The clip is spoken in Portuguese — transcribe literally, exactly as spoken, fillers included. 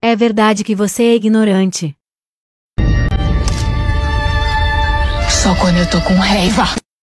É verdade que você é ignorante. Só quando eu tô com raiva.